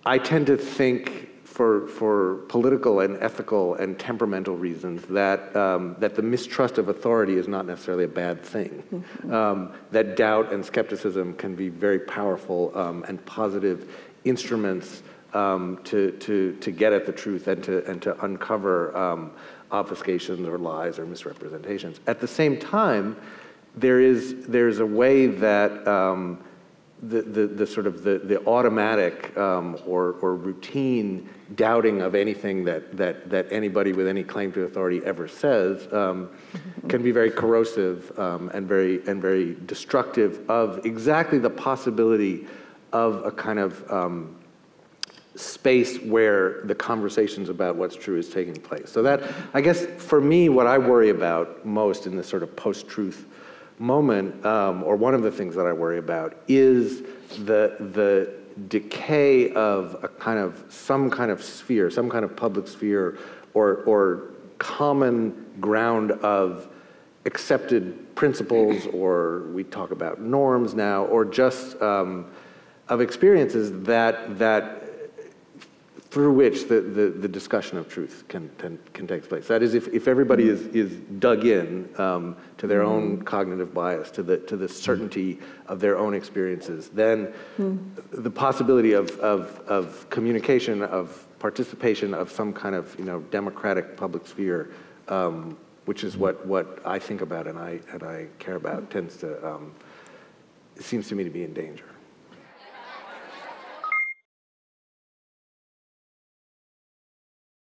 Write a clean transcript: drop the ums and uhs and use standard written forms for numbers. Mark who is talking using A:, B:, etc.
A: I tend to think, for political and ethical and temperamental reasons, that that the mistrust of authority is not necessarily a bad thing. That doubt and skepticism can be very powerful and positive instruments to get at the truth and to uncover obfuscations or lies or misrepresentations. At the same time, there's a way that the sort of the automatic or routine doubting of anything that anybody with any claim to authority ever says can be very corrosive and very destructive of exactly the possibility of a kind of space where the conversations about what's true is taking place. So that, I guess, for me, what I worry about most in this sort of post-truth moment, or one of the things that I worry about, is the decay of some kind of sphere, some kind of public sphere, or common ground of accepted principles, or we talk about norms now, or just of experiences that through which the discussion of truth can take place. That is, if everybody is dug in to their own cognitive bias, to the certainty of their own experiences, then the possibility of communication, of participation, of some kind of democratic public sphere, which is what I think about and I care about, seems to me to be in danger.